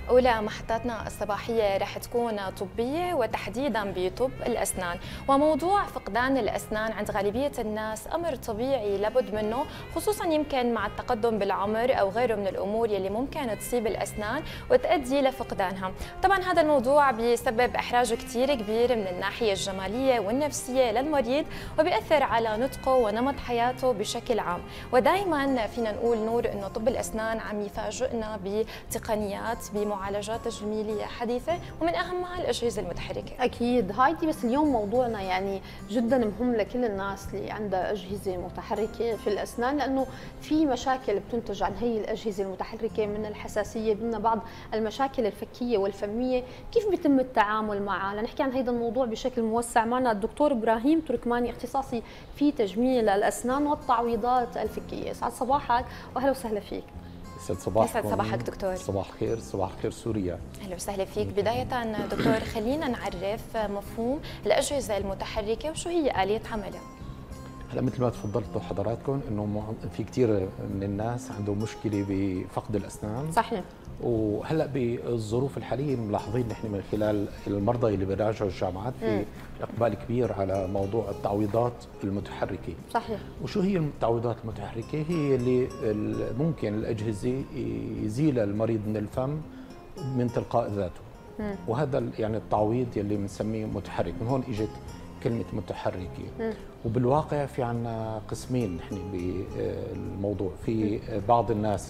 أولى محطاتنا الصباحية رح تكون طبية وتحديدا بطب الأسنان، وموضوع فقدان الأسنان عند غالبية الناس أمر طبيعي لابد منه، خصوصا يمكن مع التقدم بالعمر أو غيره من الأمور يلي ممكن تصيب الأسنان وتؤدي لفقدانها. طبعا هذا الموضوع بيسبب إحراج كتير كبير من الناحية الجمالية والنفسية للمريض، وبيأثر على نطقه ونمط حياته بشكل عام. ودائما فينا نقول نور إنه طب الأسنان عم يفاجئنا بتقنيات بمعالجات تجميلية حديثة، ومن أهمها الأجهزة المتحركة. أكيد هايدي، بس اليوم موضوعنا يعني جدا مهم لكل الناس اللي عندها أجهزة متحركة في الأسنان، لأنه في مشاكل بتنتج عن هي الأجهزة المتحركة من الحساسية، من بعض المشاكل الفكية والفمية. كيف بيتم التعامل معها؟ لنحكي عن هذا الموضوع بشكل موسع معنا الدكتور إبراهيم تركماني، اختصاصي في تجميل الأسنان والتعويضات الفكية. سعد صباحك وأهلا وسهلا فيك. يسعد صباحكم. يسعد صباحك دكتور. صباح الخير، صباح الخير سوريا. اهلا وسهلا فيك. بداية دكتور خلينا نعرف مفهوم الأجهزة المتحركة وشو هي آلية عملها. هلا مثل ما تفضلتوا حضراتكم انه في كثير من الناس عندهم مشكله بفقد الاسنان. صحيح. وهلا بالظروف الحاليه ملاحظين نحن من خلال المرضى اللي بيراجعوا الجامعات في اقبال كبير على موضوع التعويضات المتحركه. صحيح. وشو هي التعويضات المتحركه؟ هي اللي ممكن الاجهزه يزيل المريض من الفم من تلقاء ذاته. وهذا يعني التعويض يلي بنسميه متحرك، من هون اجت كلمة متحركة. وبالواقع في عنا قسمين نحن بالموضوع. في بعض الناس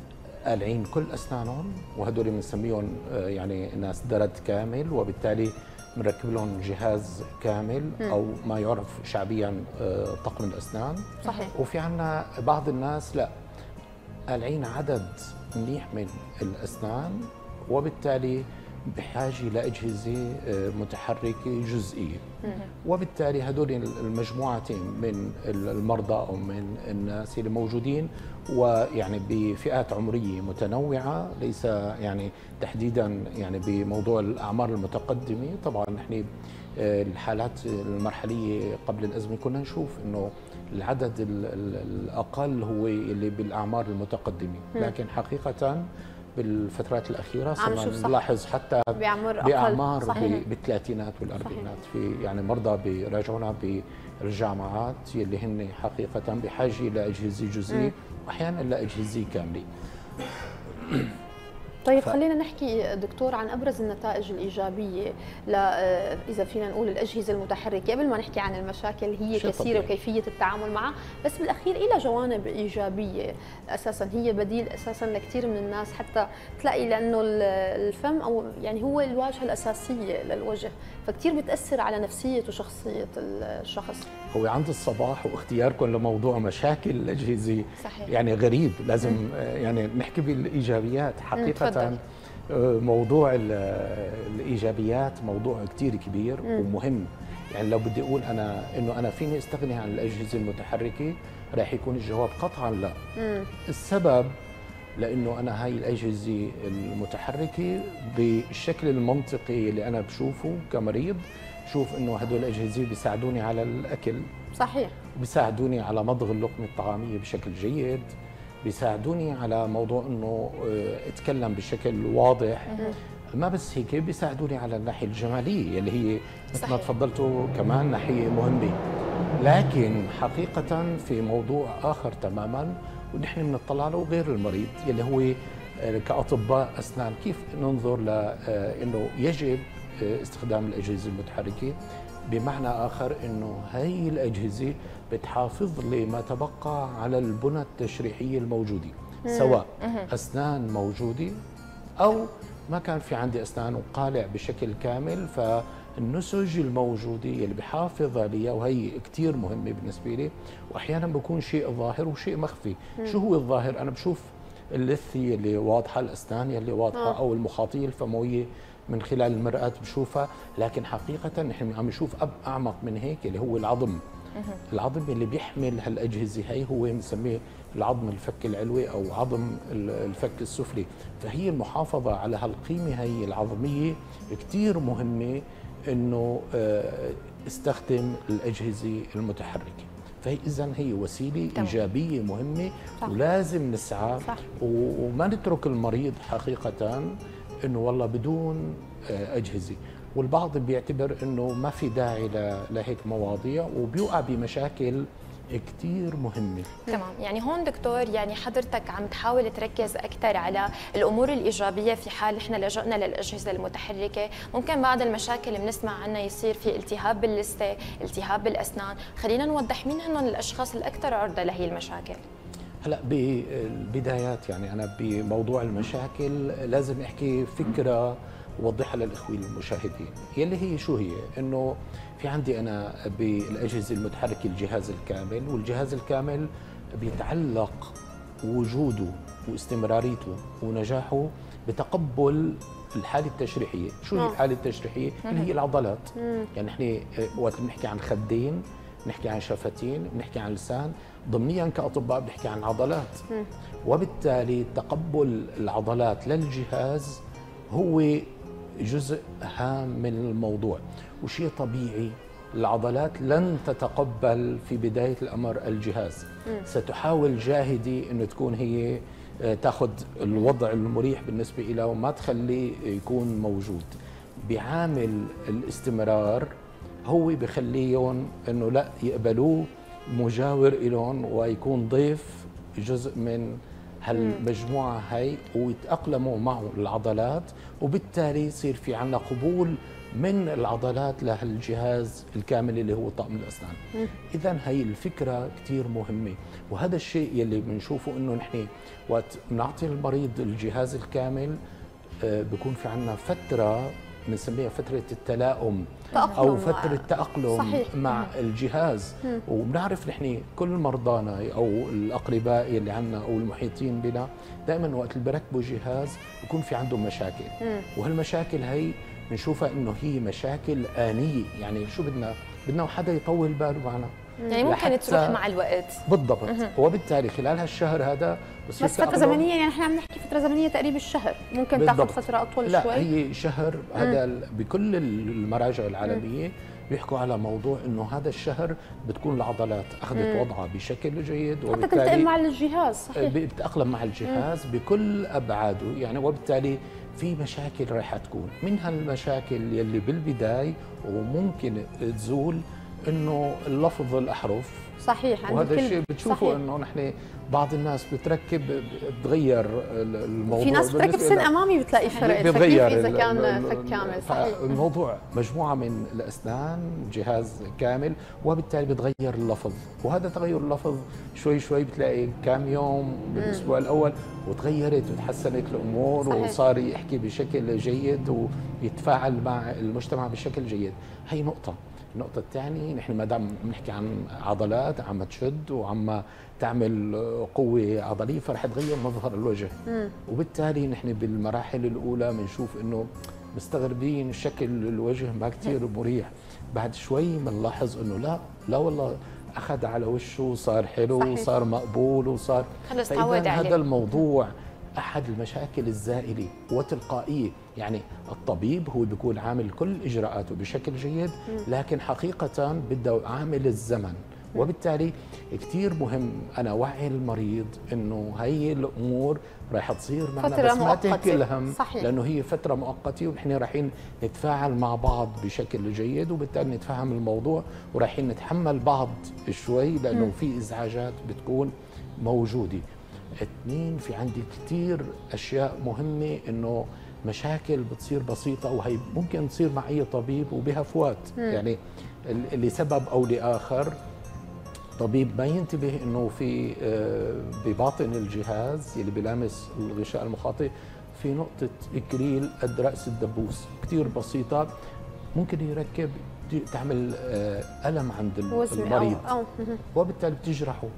قالعين كل أسنانهم، وهدول بنسميهم يعني ناس درد كامل، وبالتالي بنركب لهم جهاز كامل أو ما يعرف شعبيا طقم الأسنان. صحيح. وفي عنا بعض الناس لا، قالعين عدد منيح من الأسنان، وبالتالي بحاجه لاجهزه متحركه جزئيه. وبالتالي هدول المجموعتين من المرضى او من الناس اللي موجودين، ويعني بفئات عمريه متنوعه، ليس يعني تحديدا يعني بموضوع الاعمار المتقدمه. طبعا نحن الحالات المرحليه قبل الازمه كنا نشوف انه العدد الاقل هو اللي بالاعمار المتقدمه، لكن حقيقه بالفترات الأخيرة صرنا نلاحظ حتى بأعمار بالثلاثينات والأربعينات في يعني مرضى بيراجعونا بالجامعات يلي هن حقيقة بحاجة لأجهزة جزئية وأحيانا لأجهزة كاملة. طيب خلينا نحكي دكتور عن ابرز النتائج الايجابيه اذا فينا نقول الاجهزه المتحركه، قبل ما نحكي عن المشاكل هي كثيره وكيفيه التعامل معها، بس بالاخير لها جوانب ايجابيه. اساسا هي بديل اساسا لكثير من الناس، حتى تلاقي لانه الفم او يعني هو الواجهه الاساسيه للوجه، فكثير بتاثر على نفسيه وشخصيه الشخص. هو عند الصباح واختياركم لموضوع مشاكل الاجهزه صحيح. يعني غريب، لازم يعني نحكي بالايجابيات. حقيقه موضوع الايجابيات موضوع كثير كبير ومهم. يعني لو بدي اقول انه انا فيني استغني عن الاجهزه المتحركه، راح يكون الجواب قطعا لا. السبب لانه انا هاي الاجهزه المتحركه بالشكل المنطقي اللي انا بشوفه كمريض، شوف انه هدول الاجهزه بيساعدوني على الاكل. صحيح. بيساعدوني على مضغ اللقمه الطعاميه بشكل جيد، بيساعدوني على موضوع انه اتكلم بشكل واضح. ما بس هيك، بيساعدوني على الناحيه الجماليه اللي هي مثل ما تفضلتوا كمان ناحيه مهمه. لكن حقيقه في موضوع اخر تماما ونحن بنطلع له غير المريض يلي هو كاطباء اسنان، كيف ننظر لانه يجب استخدام الاجهزه المتحركه. بمعنى اخر انه هي الاجهزه بتحافظ لي ما تبقى على البنى التشريحيه الموجوده، سواء اسنان موجوده او ما كان في عندي اسنان وقالع بشكل كامل، فالنسج الموجوده اللي بحافظ عليها، وهي كثير مهمه بالنسبه لي. واحيانا بكون شيء ظاهر وشيء مخفي. شو هو الظاهر؟ انا بشوف اللثه اللي واضحه، الاسنان اللي واضحه، او المخاطيه الفمويه من خلال المرآة بشوفها، لكن حقيقة نحن عم نشوف أعمق من هيك اللي هو العظم. العظم اللي بيحمل هالأجهزة هي هو بنسميه العظم الفك العلوي أو عظم الفك السفلي. فهي المحافظة على هالقيمة هي العظمية كتير مهمة، إنه استخدم الأجهزة المتحركة. فهي إذن هي وسيلة إيجابية مهمة. صح. ولازم نسعى. صح. وما نترك المريض حقيقة انه والله بدون اجهزه، والبعض بيعتبر انه ما في داعي لهيك مواضيع وبيوقع بمشاكل كتير مهمة. تمام، يعني هون دكتور يعني حضرتك عم تحاول تركز أكثر على الأمور الإيجابية في حال إحنا لجأنا للأجهزة المتحركة. ممكن بعض المشاكل بنسمع عنها يصير في التهاب باللثة، التهاب بالأسنان، خلينا نوضح مين هن الأشخاص الأكثر عرضة لهي المشاكل. هلا بالبدايات يعني أنا بموضوع المشاكل لازم أحكي فكرة ووضحها للإخوة المشاهدين، يلي هي شو هي؟ إنه في عندي أنا بالأجهزة المتحركة الجهاز الكامل، والجهاز الكامل بيتعلق وجوده واستمراريته ونجاحه بتقبل الحالة التشريحية. شو هي الحالة التشريحية؟ اللي هي العضلات. يعني نحن وقت بنحكي عن خدين، بنحكي عن شفتين، بنحكي عن لسان، ضمنيا كأطباء بنحكي عن عضلات. وبالتالي تقبل العضلات للجهاز هو جزء هام من الموضوع، وشيء طبيعي. العضلات لن تتقبل في بداية الأمر الجهاز، ستحاول جاهدي أنه تكون هي تأخذ الوضع المريح بالنسبة إلى وما تخليه يكون موجود. بعامل الاستمرار هو بخليهم أنه لا يقبلوه مجاور إلهم ويكون ضيف جزء من هالمجموعة هاي ويتأقلموا معه العضلات، وبالتالي يصير في عنا قبول من العضلات لهالجهاز الكامل اللي هو طقم الأسنان. إذن هاي الفكرة كتير مهمة، وهذا الشيء يلي بنشوفه إنه نحن وقت بنعطي المريض الجهاز الكامل بيكون في عنا فترة بنسميها فترة التلائم أو فترة تأقلم مع الجهاز. وبنعرف نحن كل مرضانا أو الأقرباء اللي عنا أو المحيطين بنا دائما وقت اللي بركبوا جهاز يكون في عندهم مشاكل، وهالمشاكل هي بنشوفها إنه هي مشاكل آنية. يعني شو بدنا حدا يطول باله معنا، يعني ممكن تروح مع الوقت. بالضبط. وبالتالي خلال هالشهر هذا بس فترة زمنية، يعني احنا عم نحكي فترة زمنية تقريبا الشهر، ممكن تاخذ فترة أطول لا شوي. لا هي شهر. هذا بكل المراجع العالمية بيحكوا على موضوع انه هذا الشهر بتكون العضلات اخذت وضعها بشكل جيد، حتى تلتئم مع الجهاز. صحيح، بتتأقلم مع الجهاز بكل ابعاده يعني. وبالتالي في مشاكل راح تكون، من هالمشاكل يلي بالبداية وممكن تزول انه اللفظ الاحرف. صحيح، وهذا الشيء بتشوفوا انه نحن بعض الناس بتركب بتغير الموضوع. في ناس بتركب سن امامي بتلاقي فرق بتغير اذا كان فك كامل. صحيح، الموضوع مجموعه من الاسنان جهاز كامل، وبالتالي بتغير اللفظ. وهذا تغير اللفظ شوي شوي بتلاقي كم يوم بالاسبوع الاول وتغيرت وتحسنت الامور. صحيح. وصار يحكي بشكل جيد ويتفاعل مع المجتمع بشكل جيد. هي نقطه. النقطة الثانية، نحن ما دام بنحكي عن عضلات عم تشد وعم تعمل قوة عضلية فرح تغير مظهر الوجه. وبالتالي نحن بالمراحل الأولى بنشوف إنه مستغربين شكل الوجه ما كتير مريح. بعد شوي بنلاحظ إنه لا والله أخذ على وشه، صار حلو. صحيح. وصار مقبول وصار خلص تعود عليه. هذا الموضوع أحد المشاكل الزائلة وتلقائية. يعني الطبيب هو بيكون عامل كل إجراءاته بشكل جيد، لكن حقيقة بده عامل الزمن. وبالتالي كتير مهم أنا وعي المريض إنه هي الأمور راح تصير معنا بس ما تهكل هم. صحيح. لأنه هي فترة مؤقتة ونحن رايحين نتفاعل مع بعض بشكل جيد، وبالتالي نتفهم الموضوع ورايحين نتحمل بعض شوي لأنه في إزعاجات بتكون موجودة. اثنين، في عندي كتير أشياء مهمة إنه مشاكل بتصير بسيطة وهي ممكن تصير مع أي طبيب وبها فوات. يعني لسبب أو لآخر طبيب ما ينتبه إنه في بباطن الجهاز اللي بيلامس الغشاء المخاطي في نقطة إكريل قد رأس الدبوس كتير بسيطة، ممكن يركب تعمل ألم عند المريض وبالتالي بتجرحه.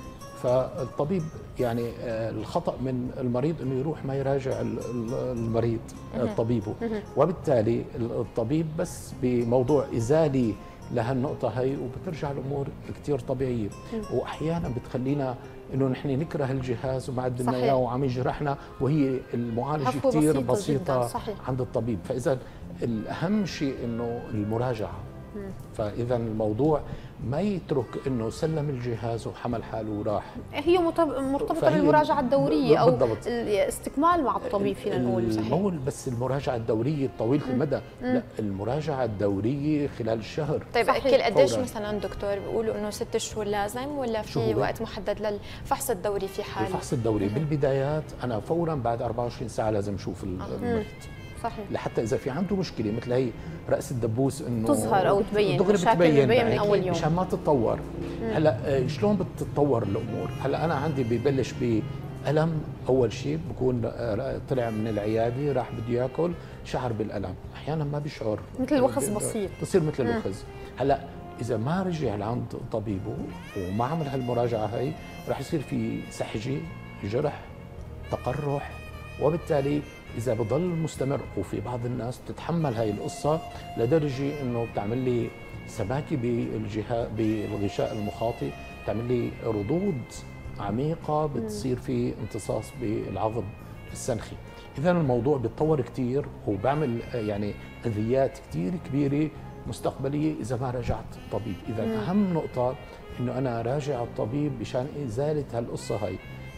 فالطبيب يعني الخطأ من المريض انه يروح ما يراجع المريض طبيبه، وبالتالي الطبيب بس بموضوع ازالي لهالنقطة هي وبترجع الامور كثير طبيعية. واحيانا بتخلينا انه نحن نكره الجهاز وما بدنا اياه وعم يجرحنا، وهي المعالجة كثير بسيطة عند الطبيب. فاذا الاهم شيء انه المراجعة فاذا الموضوع ما يترك انه سلم الجهاز وحمل حاله وراح. هي مرتبطه بالمراجعه الدوريه او بالضبط. الاستكمال مع الطبيب فينا نقول. صحيح. مو بس المراجعه الدوريه طويله المدى، لا المراجعه الدوريه خلال الشهر. طيب اكيد قديش مثلا دكتور بيقولوا انه 6 شهور لازم ولا في وقت محدد للفحص الدوري في حال؟ الفحص الدوري بالبدايات انا فورا بعد 24 ساعه لازم اشوف المريض. صحيح. لحتى اذا في عنده مشكله مثل هي راس الدبوس انه تظهر او تبين دغري بتبين من اول يوم مشان ما تتطور. هلا شلون بتتطور الامور؟ هلا انا عندي ببلش بألم اول شيء، بكون طلع من العياده راح بده ياكل شعر بالألم، احيانا ما بيشعر مثل الوخز بسيط، بصير مثل الوخز. هلا اذا ما رجع لعند طبيبه وما عمل هالمراجعه هي راح يصير في سحجه، جرح، تقرح، وبالتالي إذا بضل مستمر، وفي بعض الناس بتتحمل هاي القصة لدرجة إنه بتعمل لي سباكة بالغشاء المخاطي، بتعمل لي ردود عميقة، بتصير في امتصاص بالعظم السنخي. إذا الموضوع بيتطور كتير وبعمل يعني أذيات كتير كبيرة مستقبلية إذا ما راجعت الطبيب. إذا أهم نقطة إنه أنا راجع الطبيب مشان إزالة هالقصة هاي.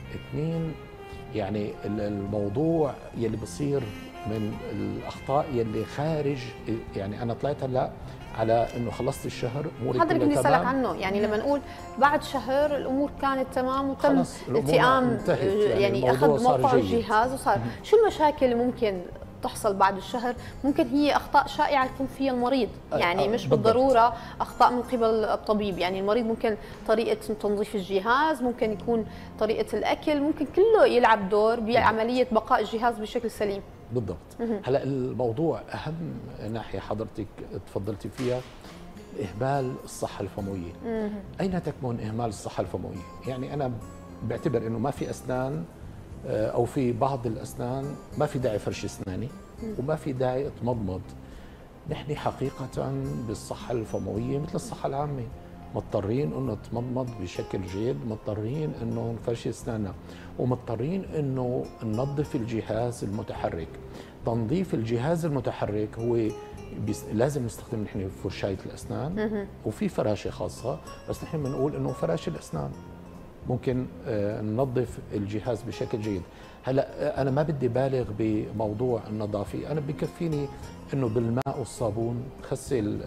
2 يعني الموضوع يلي بصير من الاخطاء يلي خارج، يعني انا طلعت هلا على انه خلصت الشهر اموري هذا اللي بدي اسالك عنه، يعني لما نقول بعد شهر الامور كانت تمام وتم التئام، يعني اخذ موقع الجهاز وصار شو المشاكل اللي ممكن تحصل بعد الشهر؟ ممكن هي اخطاء شائعه يكون فيها المريض، يعني مش بالضروره اخطاء من قبل الطبيب، يعني المريض ممكن طريقه تنظيف الجهاز، ممكن يكون طريقه الاكل، ممكن كله يلعب دور بعمليه بقاء الجهاز بشكل سليم. بالضبط. هلا الموضوع اهم ناحيه حضرتك تفضلتي فيها اهمال الصحه الفمويه. اين تكمن اهمال الصحه الفمويه؟ يعني انا بعتبر انه ما في اسنان او في بعض الاسنان ما في داعي فرش اسناني وما في داعي اتمضمض. نحن حقيقه بالصحه الفمويه مثل الصحه العامه، مضطرين انه نتمضمض بشكل جيد، مضطرين انه نفرش اسناننا، ومضطرين انه ننظف الجهاز المتحرك. تنظيف الجهاز المتحرك هو لازم نستخدم نحن فرشايه الاسنان وفي فراشه خاصه، بس نحن بنقول انه فراشه الاسنان ممكن ننظف الجهاز بشكل جيد. هلا انا ما بدي بالغ بموضوع النظافه، انا بكفيني انه بالماء والصابون غسل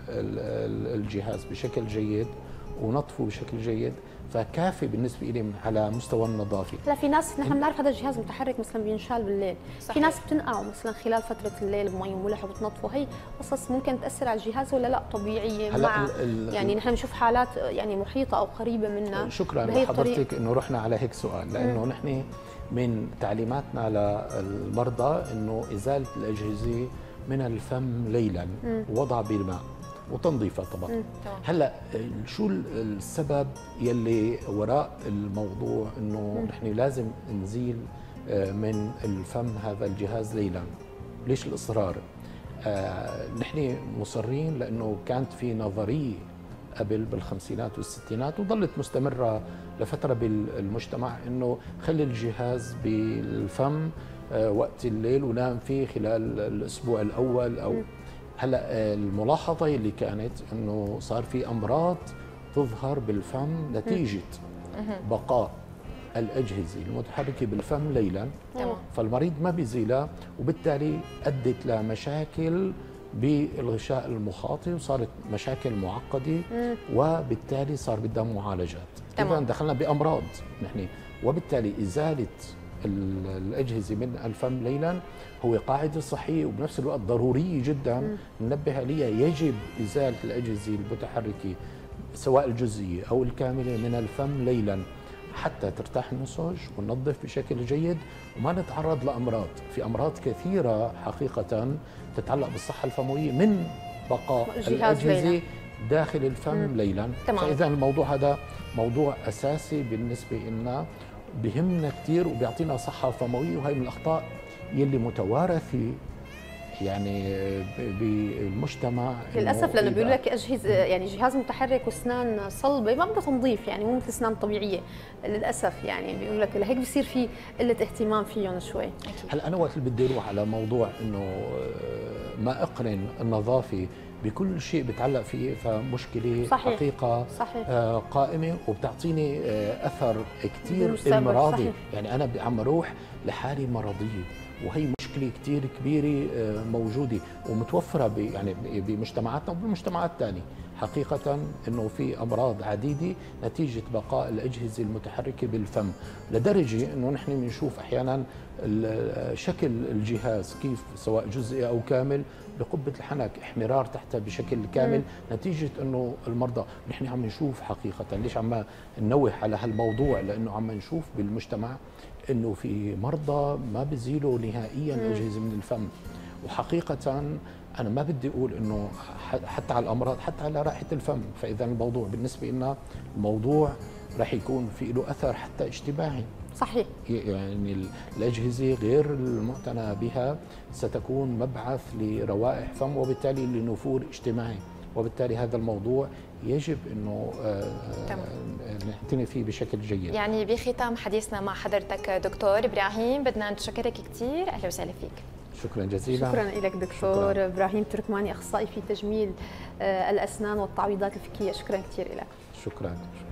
الجهاز بشكل جيد ونظفه بشكل جيد، فكافي بالنسبه لي على مستوى النظافه. لا في ناس نحن بنعرف هذا الجهاز متحرك مثلا بينشال بالليل، صحيح. في ناس بتنقعه مثلا خلال فتره الليل بمي وملح وبتنظفه، هي قصص ممكن تاثر على الجهاز ولا لا طبيعيه؟ مع يعني نحن بنشوف حالات يعني محيطه او قريبه منا. شكرا لحضرتك انه رحنا على هيك سؤال، لانه نحن من تعليماتنا للمرضى انه ازاله الاجهزه من الفم ليلا ووضعها بالماء وتنظيفها طبعا. هلا شو السبب يلي وراء الموضوع انه نحن لازم نزيل من الفم هذا الجهاز ليلا؟ ليش الاصرار؟ نحن مصرين لانه كانت في نظريه قبل بالخمسينات والستينات وظلت مستمره لفتره بالمجتمع انه خلي الجهاز بالفم وقت الليل ونام فيه خلال الاسبوع الاول او هلا الملاحظه اللي كانت انه صار في امراض تظهر بالفم نتيجه بقاء الاجهزه المتحركه بالفم ليلا، فالمريض ما بيزيلها وبالتالي ادت لمشاكل بالغشاء المخاطي وصارت مشاكل معقده وبالتالي صار بدها معالجات. اذا دخلنا بامراض نحن، وبالتالي ازاله الأجهزة من الفم ليلا هو قاعدة صحية وبنفس الوقت ضرورية جدا ننبه عليها. يجب إزالة الأجهزة المتحركة سواء الجزئية أو الكاملة من الفم ليلا حتى ترتاح النسج وننظف بشكل جيد وما نتعرض لأمراض. في أمراض كثيرة حقيقة تتعلق بالصحة الفموية من بقاء الأجهزة داخل الفم ليلا. فإذا الموضوع هذا موضوع أساسي بالنسبة لنا، بهمنا كثير وبيعطينا صحة فموية، وهي من الأخطاء يلي متوارثة يعني بالمجتمع للأسف، لأنه بيقول لك أجهزة يعني جهاز متحرك وأسنان صلبة ما بدها تنظيف، يعني مو مثل أسنان طبيعية للأسف، يعني بيقول لك لهيك بصير في قلة اهتمام فيهم شوي. هلا أنا وقت اللي بدي أروح على موضوع إنه ما أقرن النظافة بكل شيء بتعلق فيه، فمشكله صحيح. حقيقه صحيح. قائمه وبتعطيني اثر كثير امراضي. يعني انا عم اروح لحاله مرضيه، وهي مشكله كثير كبيره موجوده ومتوفره يعني بمجتمعاتنا وبالمجتمعات الثانيه. حقيقة أنه في أمراض عديدة نتيجة بقاء الأجهزة المتحركة بالفم، لدرجة أنه نحن بنشوف أحيانا شكل الجهاز كيف سواء جزئي أو كامل بقبة الحنك احمرار تحتها بشكل كامل نتيجة أنه المرضى. نحن عم نشوف حقيقة، ليش عم ننوه على هالموضوع؟ لأنه عم نشوف بالمجتمع أنه في مرضى ما بيزيلوا نهائيا أجهزة من الفم. وحقيقة أنا ما بدي أقول إنه حتى على الأمراض، حتى على رائحة الفم، فإذا الموضوع بالنسبة لنا الموضوع رح يكون في له أثر حتى اجتماعي. صحيح. يعني الأجهزة غير المعتنى بها ستكون مبعث لروائح فم وبالتالي لنفور اجتماعي، وبالتالي هذا الموضوع يجب انه نعتني فيه بشكل جيد. يعني بختام حديثنا مع حضرتك دكتور ابراهيم بدنا نشكرك كثير، اهلا وسهلا فيك. شكرا جزيلا. شكرا لك دكتور شكرا. ابراهيم تركماني، اخصائي في تجميل الاسنان والتعويضات الفكيه، شكرا كثير لك. شكرا.